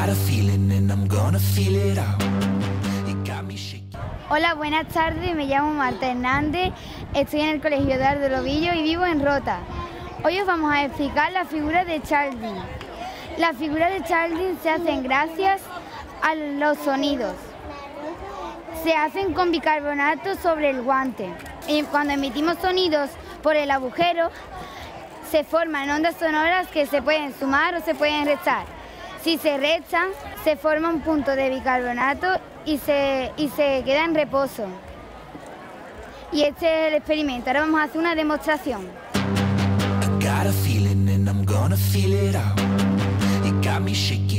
got a feeling and I'm gonna feel it out. It got me shaking. Hola, buenas tardes, me llamo Marta Hernández, estoy en el Colegio Eduardo Lobillo y vivo en Rota. Hoy os vamos a explicar la figura de Charles. Las figuras de Charles se hacen gracias a los sonidos. Se hacen con bicarbonato sobre el guante. Y cuando emitimos sonidos por el agujero, se forman ondas sonoras que se pueden sumar o se pueden restar. Si se restan, se forma un punto de bicarbonato y se queda en reposo. Y este es el experimento. Ahora vamos a hacer una demostración. I got a feeling and I'm gonna feel it out. It got me shaking.